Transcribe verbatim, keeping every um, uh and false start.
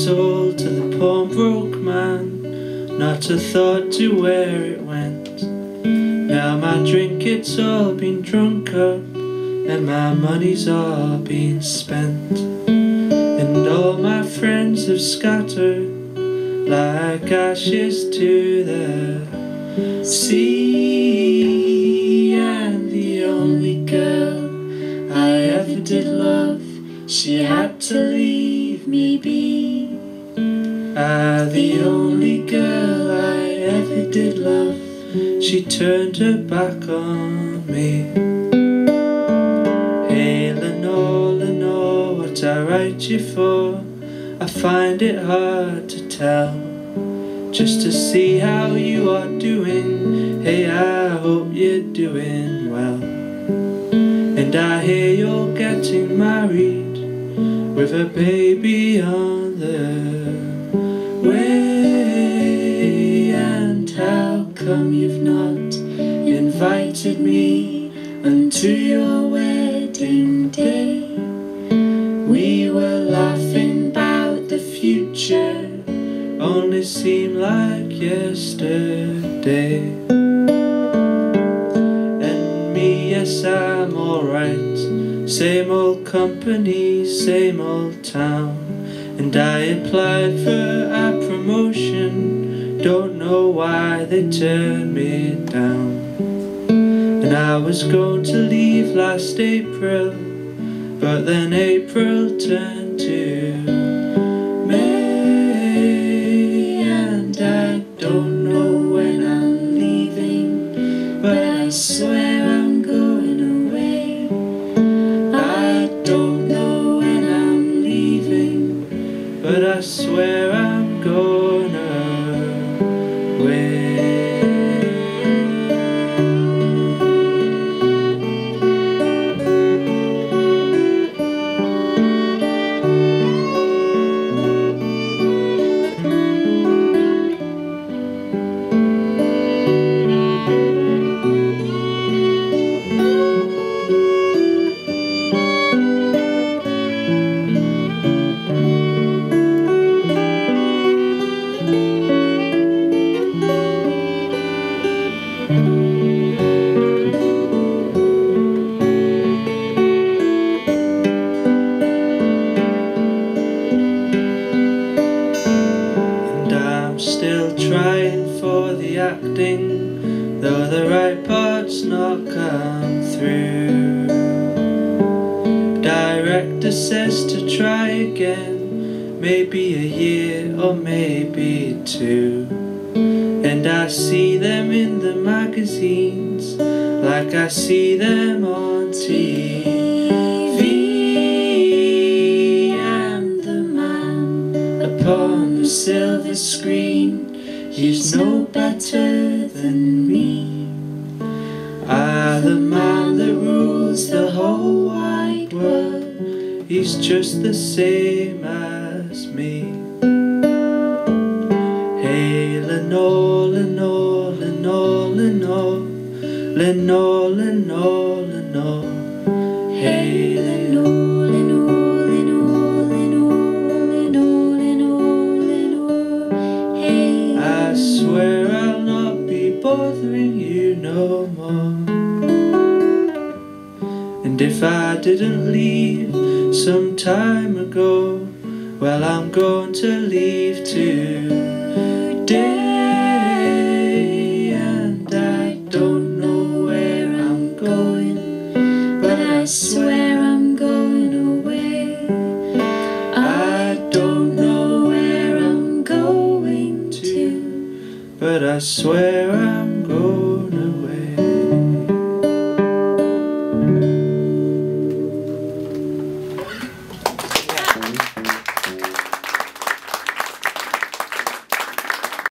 soul to the poor broke man, not a thought to where it went. Now my drink it's all been drunk up, and my money's all been spent, and all my friends have scattered like ashes to the sea. And the only girl I ever did love, she had to leave me be. Ah, the only girl I ever did love, she turned her back on me. Hey Lenore, Lenore, what I write you for, I find it hard to tell, just to see how you are doing. Hey, I hope you're doing well. And I hear you're getting married with a baby on the way. And how come you've not invited me unto your wedding day? We were laughing about the future, only seemed like yesterday. And me, yes, I'm alright, same old company, same old town. And I applied for a promotion, don't know why they turned me down. And I was going to leave last April, but then April turned to May. And I don't know when I'm leaving, but I swear I'm going away. I don't know when I'm leaving, but I swear I'm going away. Still trying for the acting, though the right part's not come through. Director says to try again, maybe a year or maybe two. And I see them in the magazines, like I see them on T V. And the man upon the silver screen, he's no better than me. Ah, the man that rules the whole wide world, he's just the same as me. Hey Lenore, Lenore, Lenore, Lenore, Lenore, Lenore, Lenore. Hey Lenore, Lenore, Lenore, Lenore, Lenore, Lenore, Lenore. Hey, I swear I'll not be bothering you no more. And if I didn't leave some time ago, well, I'm going to leave today. And I don't know where I'm going, but I swear I'm going away. I don't know where I'm going to, but I swear